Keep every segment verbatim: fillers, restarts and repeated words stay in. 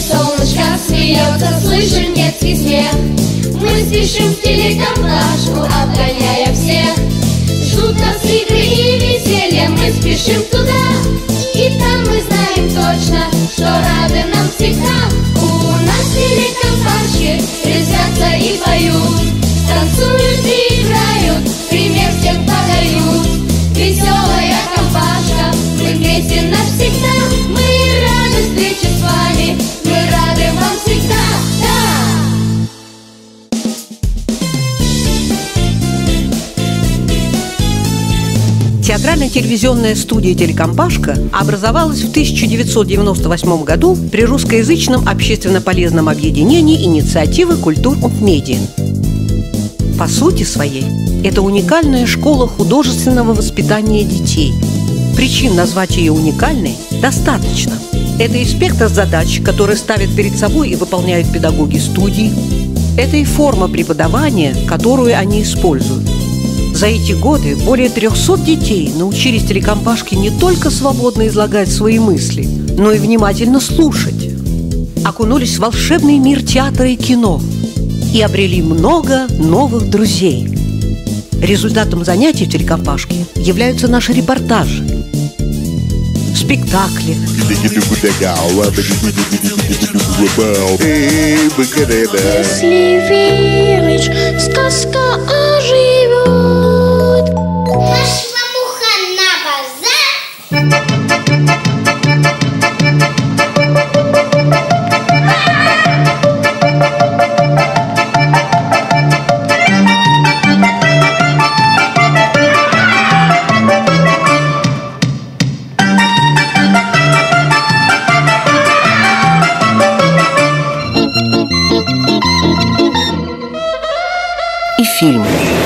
солнышко смеется, слышим детский смех. Мы спешим в телекомпашку, обгоняя всех. Ждут нас игры и веселье, мы спешим туда. И там мы знаем точно, что рады нам всегда. У нас в телекомпашке резвятся и поют, танцуют и играют, пример всем подают. Веселая компашка, мы вместе навсегда. Мы рады встрече с вами, мы рады вам всегда, да! Театрально-телевизионная студия «Телекомпашка» образовалась в тысяча девятьсот девяносто восьмом году при русскоязычном общественно-полезном объединении «Инициативы культур und медиа». По сути своей, это уникальная школа художественного воспитания детей. Причин назвать ее уникальной достаточно. Это и спектр задач, которые ставят перед собой и выполняют педагоги студии. Это и форма преподавания, которую они используют. За эти годы более трехсот детей научились телекомпашке не только свободно излагать свои мысли, но и внимательно слушать. Окунулись в волшебный мир театра и кино и обрели много новых друзей. Результатом занятий в телекомпашке являются наши репортажи, спектакли, если веришь, сказка оживет. Пошла муха на базар. и фильмы.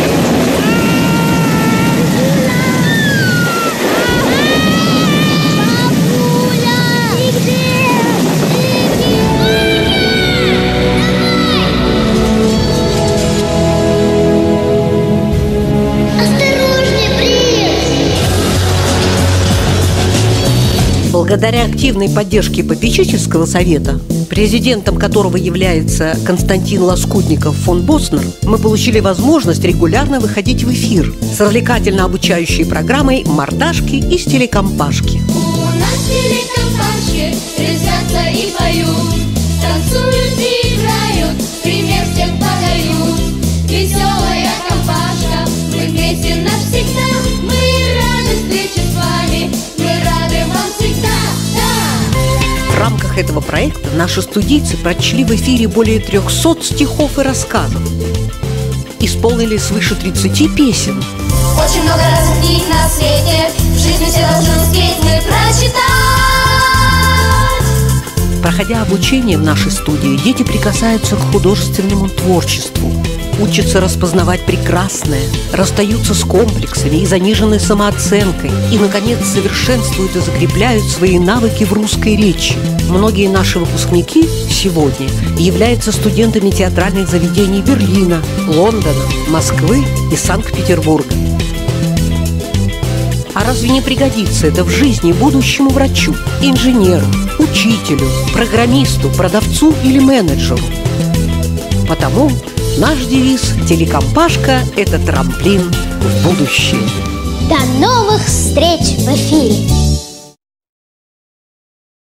Благодаря активной поддержке попечительского совета, президентом которого является Константин Лоскутников фон Боснер, мы получили возможность регулярно выходить в эфир с развлекательно-обучающей программой «Мордашки» из телекомпашки. У нас в телекомпашке резвятся и поют, танцуют и играют, пример всем подают. Веселая компашка, мы вместе навсегда. Мы рады встрече с вами, мы рады вам всегда, да! В рамках этого проекта наши студийцы прочли в эфире более трехсот стихов и рассказов, исполнили свыше тридцати песен. Очень много разных книг на свете, в жизни все должны успеть мы прочитать. Проходя обучение в нашей студии, дети прикасаются к художественному творчеству, учатся распознавать прекрасное, расстаются с комплексами и заниженной самооценкой и, наконец, совершенствуют и закрепляют свои навыки в русской речи. Многие наши выпускники сегодня являются студентами театральных заведений Берлина, Лондона, Москвы и Санкт-Петербурга. А разве не пригодится это в жизни будущему врачу, инженеру, учителю, программисту, продавцу или менеджеру? Потому наш девиз «Телекомпашка» – это трамплин в будущее. До новых встреч в эфире!